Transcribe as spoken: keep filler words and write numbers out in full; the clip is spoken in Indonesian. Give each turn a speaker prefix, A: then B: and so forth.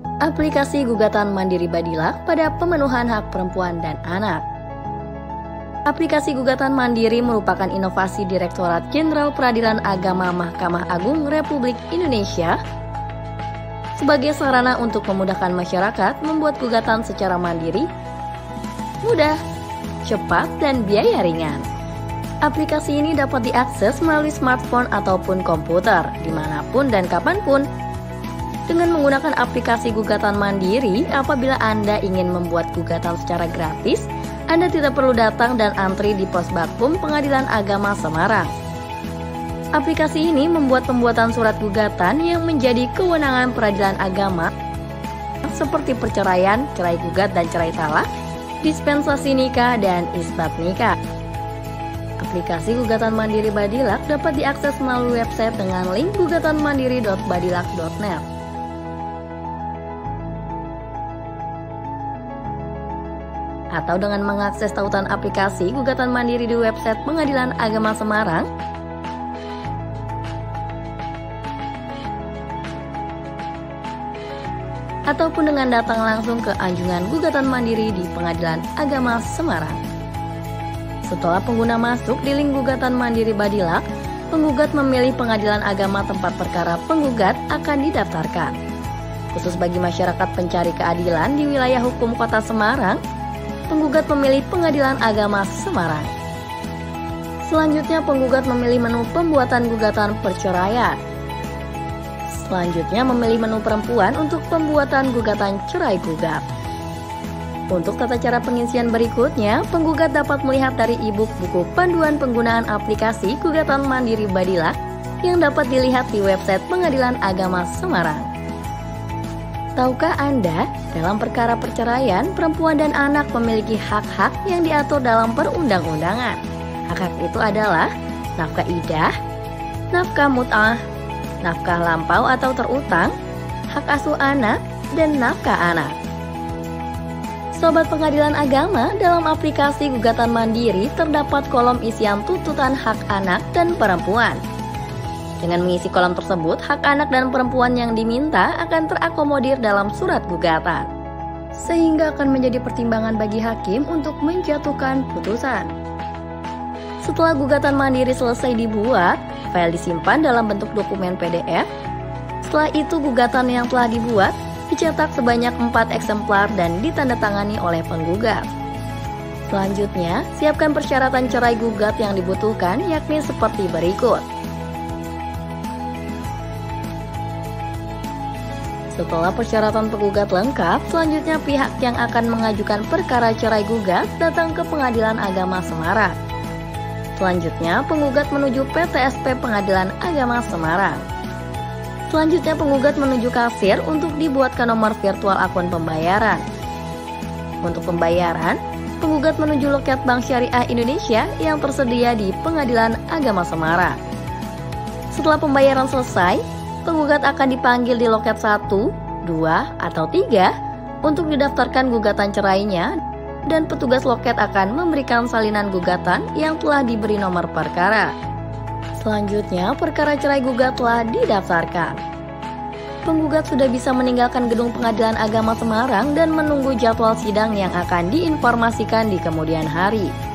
A: Aplikasi gugatan mandiri Badilak pada pemenuhan hak perempuan dan anak. Aplikasi gugatan mandiri merupakan inovasi Direktorat Jenderal Peradilan Agama Mahkamah Agung Republik Indonesia sebagai sarana untuk memudahkan masyarakat membuat gugatan secara mandiri, mudah, cepat, dan biaya ringan. Aplikasi ini dapat diakses melalui smartphone ataupun komputer, dimanapun dan kapanpun. Dengan menggunakan aplikasi gugatan mandiri, apabila Anda ingin membuat gugatan secara gratis, Anda tidak perlu datang dan antri di pos Bakum Pengadilan Agama Semarang. Aplikasi ini membuat pembuatan surat gugatan yang menjadi kewenangan peradilan agama seperti perceraian, cerai gugat dan cerai talak, dispensasi nikah, dan isbat nikah. Aplikasi gugatan mandiri Badilak dapat diakses melalui website dengan link gugatan mandiri dot badilak dot net. Atau dengan mengakses tautan aplikasi gugatan mandiri di website Pengadilan Agama Semarang, ataupun dengan datang langsung ke Anjungan Gugatan Mandiri di Pengadilan Agama Semarang. Setelah pengguna masuk di link gugatan mandiri Badilak, penggugat memilih pengadilan agama tempat perkara penggugat akan didaftarkan. Khusus bagi masyarakat pencari keadilan di wilayah hukum Kota Semarang, penggugat memilih Pengadilan Agama Semarang. Selanjutnya, penggugat memilih menu pembuatan gugatan perceraian. Selanjutnya, memilih menu perempuan untuk pembuatan gugatan cerai gugat. Untuk tata cara pengisian berikutnya, penggugat dapat melihat dari e-book buku panduan penggunaan aplikasi gugatan mandiri Badilak yang dapat dilihat di website Pengadilan Agama Semarang. Tahukah Anda, dalam perkara perceraian, perempuan dan anak memiliki hak-hak yang diatur dalam perundang-undangan. Hak-hak itu adalah nafkah idah, nafkah mut'ah, nafkah lampau atau terutang, hak asuh anak, dan nafkah anak. Sobat Pengadilan Agama, dalam aplikasi gugatan mandiri terdapat kolom isian tuntutan hak anak dan perempuan. Dengan mengisi kolom tersebut, hak anak dan perempuan yang diminta akan terakomodir dalam surat gugatan, sehingga akan menjadi pertimbangan bagi hakim untuk menjatuhkan putusan. Setelah gugatan mandiri selesai dibuat, file disimpan dalam bentuk dokumen P D F. Setelah itu, gugatan yang telah dibuat dicetak sebanyak empat eksemplar dan ditandatangani oleh penggugat. Selanjutnya, siapkan persyaratan cerai gugat yang dibutuhkan, yakni seperti berikut. Setelah persyaratan penggugat lengkap, selanjutnya pihak yang akan mengajukan perkara cerai gugat datang ke Pengadilan Agama Semarang. Selanjutnya, penggugat menuju P T S P Pengadilan Agama Semarang. Selanjutnya, penggugat menuju kasir untuk dibuatkan nomor virtual akun pembayaran. Untuk pembayaran, penggugat menuju loket Bank Syariah Indonesia yang tersedia di Pengadilan Agama Semarang. Setelah pembayaran selesai, penggugat akan dipanggil di loket satu, dua, atau tiga untuk didaftarkan gugatan cerainya, dan petugas loket akan memberikan salinan gugatan yang telah diberi nomor perkara. Selanjutnya, perkara cerai gugat telah didaftarkan. Penggugat sudah bisa meninggalkan gedung Pengadilan Agama Semarang dan menunggu jadwal sidang yang akan diinformasikan di kemudian hari.